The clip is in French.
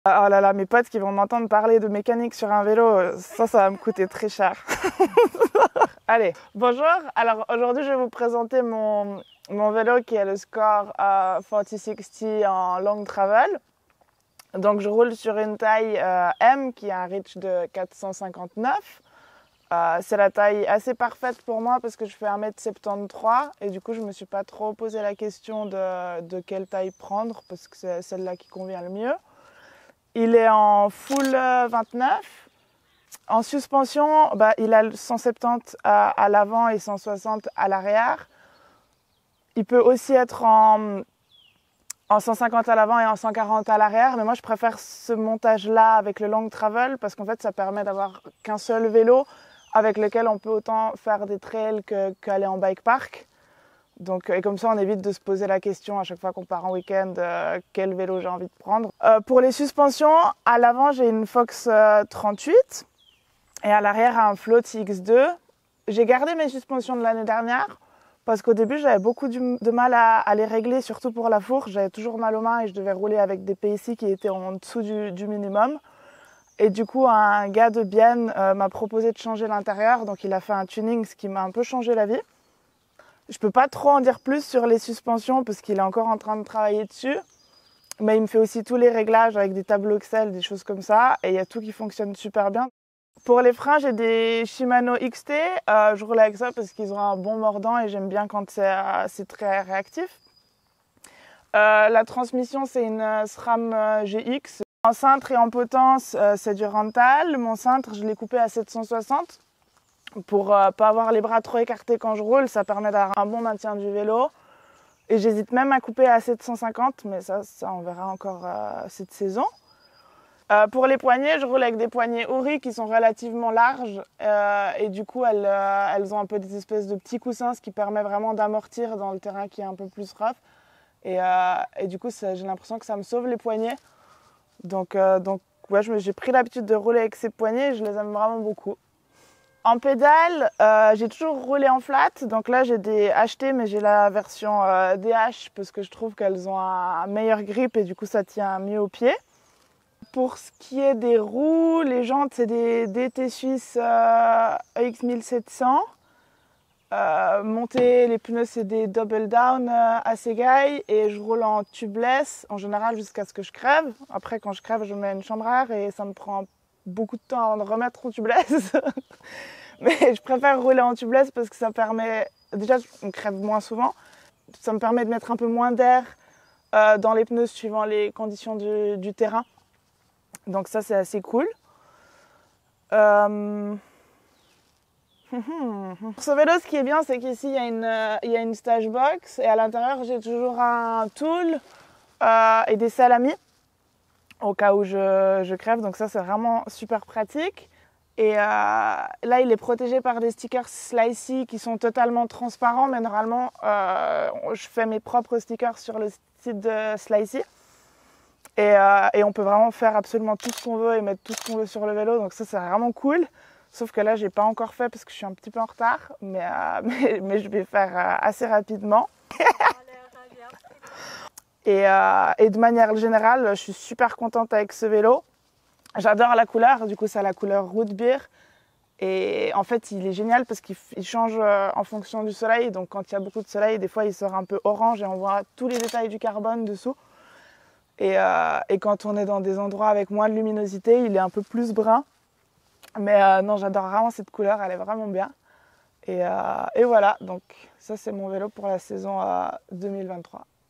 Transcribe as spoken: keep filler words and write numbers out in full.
Oh là là, mes potes qui vont m'entendre parler de mécanique sur un vélo, ça, ça va me coûter très cher. Allez, bonjour. Alors aujourd'hui, je vais vous présenter mon, mon vélo qui est le Score euh, quatre cent soixante en long travel. Donc je roule sur une taille euh, M qui a un reach de quatre cent cinquante-neuf. Euh, c'est la taille assez parfaite pour moi parce que je fais un mètre soixante-treize et du coup je ne me suis pas trop posé la question de, de quelle taille prendre parce que c'est celle-là qui convient le mieux. Il est en full vingt-neuf. En suspension, bah, il a cent soixante-dix à, à l'avant et cent soixante à l'arrière. Il peut aussi être en, en cent cinquante à l'avant et en cent quarante à l'arrière. Mais moi, je préfère ce montage-là avec le long travel parce qu'en fait, ça permet d'avoir qu'un seul vélo avec lequel on peut autant faire des trails qu'aller en bike park. Donc, et comme ça, on évite de se poser la question à chaque fois qu'on part en week-end, euh, quel vélo j'ai envie de prendre. Euh, pour les suspensions, à l'avant, j'ai une Fox euh, trente-huit et à l'arrière, un Float X deux. J'ai gardé mes suspensions de l'année dernière parce qu'au début, j'avais beaucoup du, de mal à, à les régler, surtout pour la fourche. J'avais toujours mal aux mains et je devais rouler avec des P S I qui étaient en dessous du, du minimum. Et du coup, un gars de Bienne euh, m'a proposé de changer l'intérieur, donc il a fait un tuning, ce qui m'a un peu changé la vie. Je peux pas trop en dire plus sur les suspensions parce qu'il est encore en train de travailler dessus. Mais il me fait aussi tous les réglages avec des tableaux Excel, des choses comme ça. Et il y a tout qui fonctionne super bien. Pour les freins, j'ai des Shimano X T. Euh, je roule avec ça parce qu'ils ont un bon mordant et j'aime bien quand c'est euh, très réactif. Euh, la transmission, c'est une SRAM G X. En cintre et en potence, euh, c'est du Rental. Mon cintre, je l'ai coupé à sept cent soixante. Pour ne euh, pas avoir les bras trop écartés quand je roule, ça permet d'avoir un bon maintien du vélo. Et j'hésite même à couper à sept cent cinquante, mais ça, ça on verra encore euh, cette saison. Euh, pour les poignées, je roule avec des poignées Ori qui sont relativement larges. Euh, et du coup, elles, euh, elles ont un peu des espèces de petits coussins, ce qui permet vraiment d'amortir dans le terrain qui est un peu plus rough. Et, euh, et du coup, j'ai l'impression que ça me sauve les poignets. Donc, euh, donc ouais, j'ai pris l'habitude de rouler avec ces poignées et je les aime vraiment beaucoup. En pédale, euh, j'ai toujours roulé en flat, donc là j'ai des H T mais j'ai la version euh, D H parce que je trouve qu'elles ont un, un meilleur grip et du coup ça tient mieux aux pieds. Pour ce qui est des roues, les jantes c'est des D T Suisse euh, A X mille sept cents. Euh, monter les pneus c'est des double down euh, Assegai et je roule en tubeless en général jusqu'à ce que je crève. Après quand je crève je mets une chambre à air et ça me prend beaucoup de temps avant de remettre en tubeless. Mais je préfère rouler en tubeless parce que ça permet, déjà on crève moins souvent, ça me permet de mettre un peu moins d'air euh, dans les pneus suivant les conditions du, du terrain. Donc ça c'est assez cool. Euh... Pour ce vélo, ce qui est bien, c'est qu'ici il y a une, euh, il y a une stage box et à l'intérieur j'ai toujours un tool euh, et des salamis au cas où je, je crève. Donc ça c'est vraiment super pratique. Et euh, là, il est protégé par des stickers Slicey qui sont totalement transparents, mais normalement, euh, je fais mes propres stickers sur le site de Slicey. Et, euh, et on peut vraiment faire absolument tout ce qu'on veut et mettre tout ce qu'on veut sur le vélo, donc ça, c'est vraiment cool. Sauf que là, je n'ai pas encore fait parce que je suis un petit peu en retard, mais, euh, mais, mais je vais faire euh, assez rapidement. et, euh, et de manière générale, je suis super contente avec ce vélo. J'adore la couleur, du coup c'est la couleur root beer et en fait il est génial parce qu'il change en fonction du soleil, donc quand il y a beaucoup de soleil des fois il sort un peu orange et on voit tous les détails du carbone dessous et, euh, et quand on est dans des endroits avec moins de luminosité il est un peu plus brun, mais euh, non j'adore vraiment cette couleur, elle est vraiment bien et, euh, et voilà, donc ça c'est mon vélo pour la saison euh, deux mille vingt-trois.